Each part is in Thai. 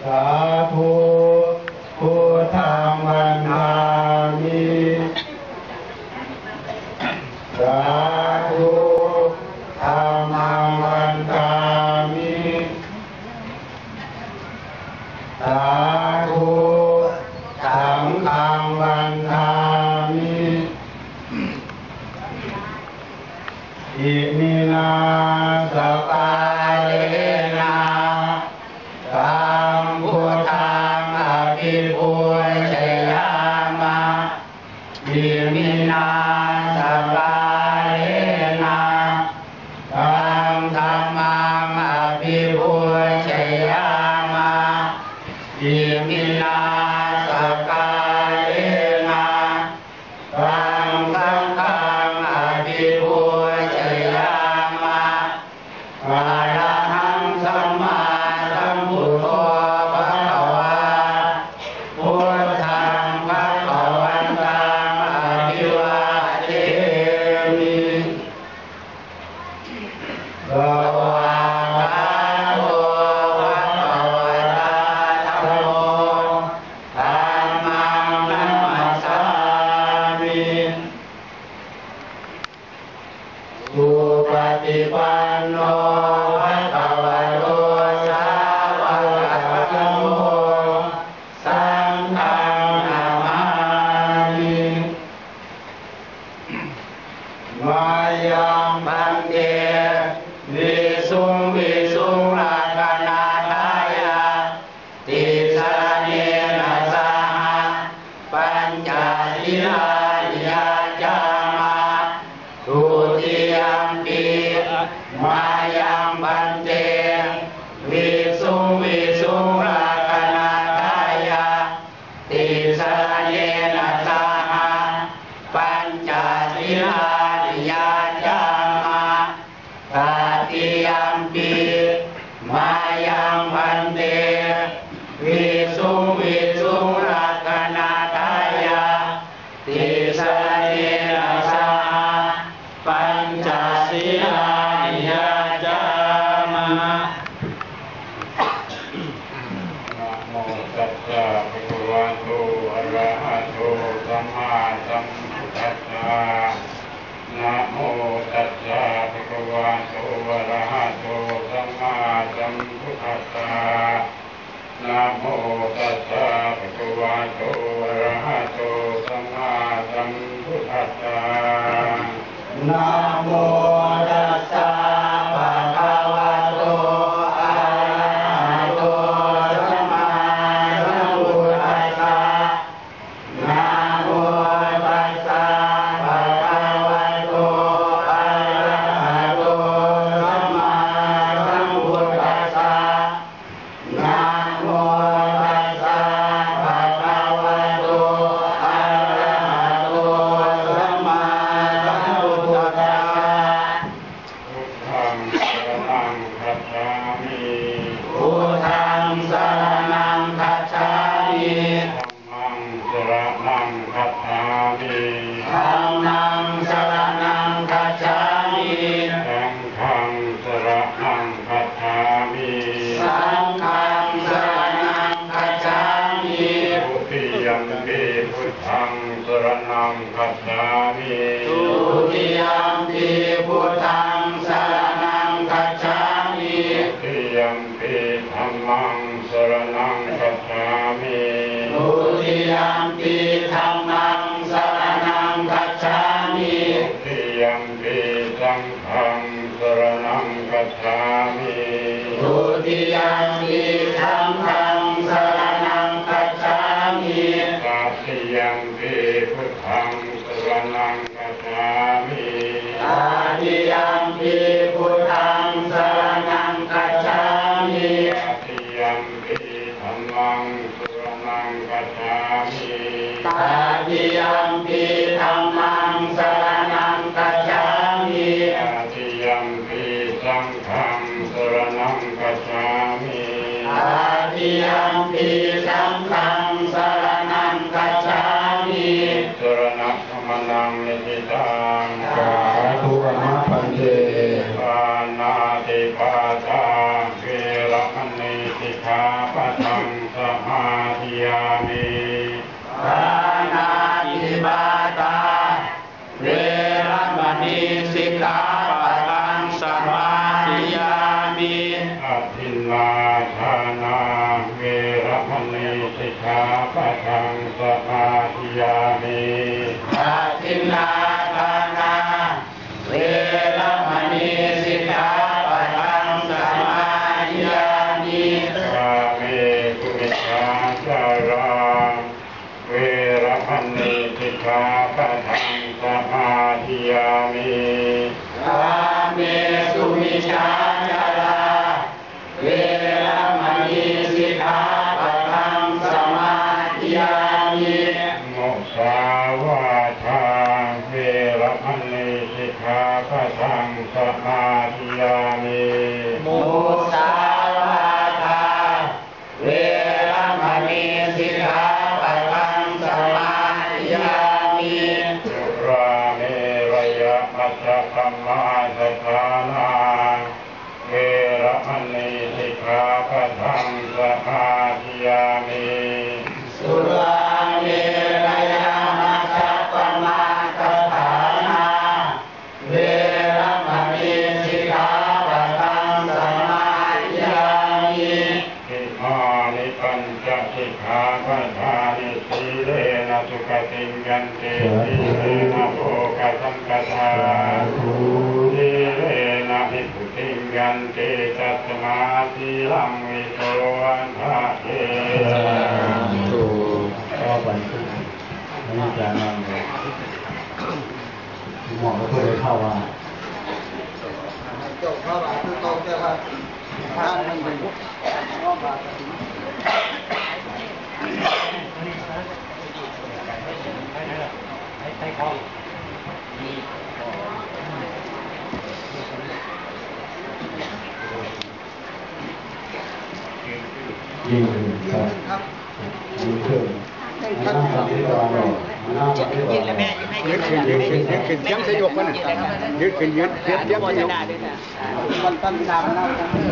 าธุพุทธังวันทามิสาธุธัมมังวันทามิสาธุสังฆังวันทามิอิมินาสการะนะธัมพุทธังอภิปูชยามะอิมินาสการะนะธัมธัมมังอภิปูชยามะอิมินาสการะนะธัมสังฆังอภิปูชยามะอะระหังสัมมาสัมพุทโธภะคะวาพุทธังภะคะวันตังอะภิวาเทมิภะวะอะโตภะคะวะตาธัมโมธัมมังนัมมัสสามิสุปฏิปันโนภะคะวะโตสาวกสังโฆสังฆังนามามิมายังพันเตวิสุงวิสุงอาคานาทายาติสรณเนนะสหปัญจศีลานิยาจามะทุติยัมปิมายังพันเตวิสุงวิสุงอาคานาทายาติสรณเนนะสหปัญจศีลานิยาจามะตติยัมปิมายังพันเตวิสุงวิสุงอาคานาทายาติสรณเนนะสหปัญจศีลานิยาจามะนะโมตัสสะภะคะวะโตอะระหะโตสัมมาสัมพุทธัสสะนะโมตัสสะภะคะวะโตอะระหะโตสัมมาสัมพุทธัสสะนะโมตัสสะภะคะวะโตอะระหะโตสัมมาสัมพุทธัสสะนะโมตัสสะภะคะวะโตอะระหะโตสัมมาสัมพุทธัสสะนะโมตัสสะภะคะวะโตอะระหะโตสัมมาสัมพุทธัสสะนะโมตัสสะภะคะวะโตอะระหะโตสัมมาสัมพุทธัสสะพุทธังสรณังคัจฉามิพุทธังสรณังคัจฉามิธัมมังสรณังคัจฉามิธัมมังสรณังคัจฉามิสังฆังสรณังคัจฉามิสังฆังสรณังคัจฉามิทุติยัมปิพุทธังสรณังคัจฉามิทุติยัมปิพุทธังสรณังคัจฉามิทุติยัมปิธัมมังสรณังคัจฉามิทุติยัมปิธัมมังสรณังคัจฉามิทุติยัมปิสังฆังสรณังคัจฉามิทุติยัมปิสังฆังสรณังคัจฉามิตติยัมปิพุทธังสรณังคัจฉามิตติยัมปิพุทธังสรณังคัจฉามิตติยัมปิธัมมังสรณังคัจฉามิตติยัมปิธัมมังสรณังคัจฉามิตติยัมปิสังฆังสรณังคัจฉามิตติยัมปิสังฆังสรณังคัจฉามิสรณะธรรมนังนิธิตังสาธุอะระหะพันเตปานาติปาตาเวรมณีสิกขาปะทังสมาธิยามิปานาติปาตาเวรมณีสิกขาปะทังสมาธิยามิอทินนาทานาเวรมณีสิกขาปะทังสมาธิยามิอทินนาทานาเวรมณีสิกขาปะทังสมาธิยามิกาเมสุมิชฌาจาราเวรมณีสิกขาปะทังสมาธิยามิกาเมสุมิชฌาจาราเวรมณีสิกขาปะทังสมาธิยามิมุสาวาทาเวรมณีสิกขาปะทังสมาธิยามิมุสาวาทาเวรมณีสิกขาปะทังสมาธิยามิสุราเมรยมัจจคัมมาสัทธานาเวรมณีสิกขาปะทังสมาธิยามิสุราเมรยมัจจคัมมาสัทธานาเวรมณีสิกขาปะทังสมาธิยามิอิมานิปัญจสิกขาปะทานิสีเลนะสุขติยันติสีเลนะโภคสัมปทาสีเลนะนิพุติยันติตัสมาสีลังวิโสวันทะเทถูกก็บันทึกในการนำเลยหมอก็เพื่อเข้าว่าจบเข้ามาคือตรงแต่ว่าท่านมันเป็นยิงครับยิงเครื่องนั่งกับที่ตอนเรานั่งกับที่ตอนเรายืดขึ้นยังสยบมันยืดขึ้นยืดสยบมันตั้งตามเรา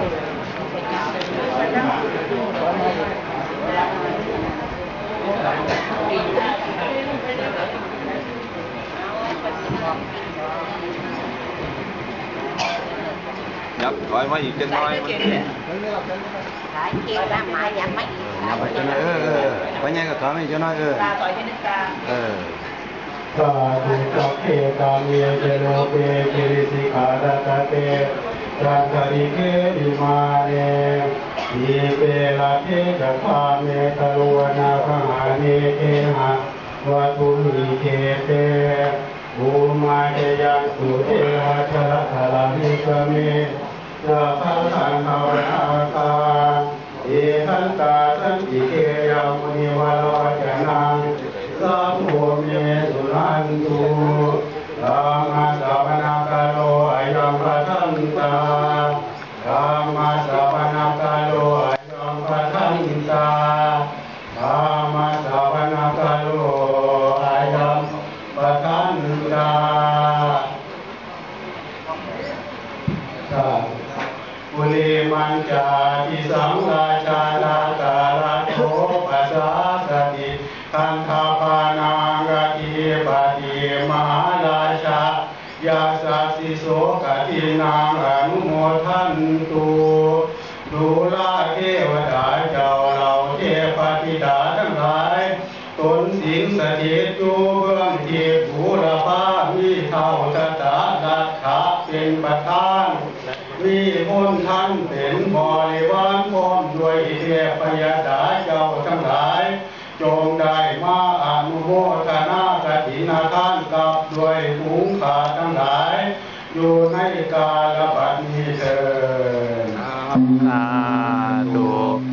ยับถอยมาอีกจังน้อยขายเกี่ยวน้ำหมายยังไม่ยับไปจังเลยไปยังก็ถอยมาอีกจังน้อยตาต่อยที่นึกตาสาธุสัพเพกามีเจโนเปกิริสิกขาตะเตจันทริเกวิมาเนทีเปลาเทจักขาเมตโลนาคหาเนเอหะวัตุหิเกเตภูมาเตยังสุเทหะชะทะลานิกเมจะพังสังภาวนาคาเอหันตาสันติเกยามุนิวาโลจนังสัมโฆเมสุนันตุธรรมะสัพพนากาโลอายัมปะทังตาธรรมะสัพพนากาโลอายัมปะทังตาธรรมะสัพพนากาโลอายัมปะทังตาปุริมันจาทิสังราชาลาคาลาโตปัสสะสติคันธาปานังกติปฏิมหาราชายาสัสสิโสกตินังอนุโมทันตุดูลาเทวดาเจ้าเราเทพธิดาทั้งหลายตนสิงสถิตอยู่เบื้องเทพบูรพามีเท่าตถาดัตถะเป็นประธานมีมนต์ท่านเป็นบริวารพร้อมด้วยเทพยดาเจ้าทั้งหลายจงได้มาอนุโมทนากฐินทานกับด้วยหุงขาทั้งหลายอยู่ในกาลบัดนี้เถิดสาธุ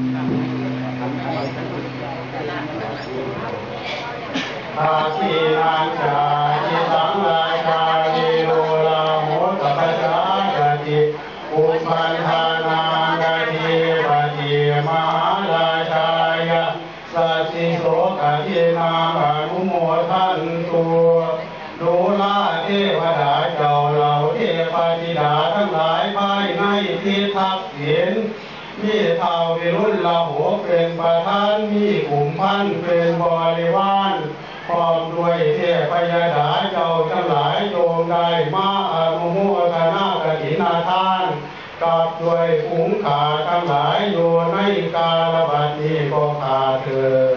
อาทินันจาทิสังราชาวิโรลาโหตปัสสะกติอุปันธานากติปฏิมหาราชายาสัสสิโสกตินาอนุโมทันตุดูลาเทวดาเจ้าเราเทพธิดาทั้งหลายภายในที่ทักษิณมีเท่าวิรุยุลโหเป็นประธานมีกลุ่มพันเป็นบริวารพร้อมด้วยเทพยดาเจ้าทั้งหลายโยมได้มาอนุโมทนากฐินทานกับด้วยขุงขาทั้งหลายอยู่ในกาลบัดนี้ก็ขาเถิด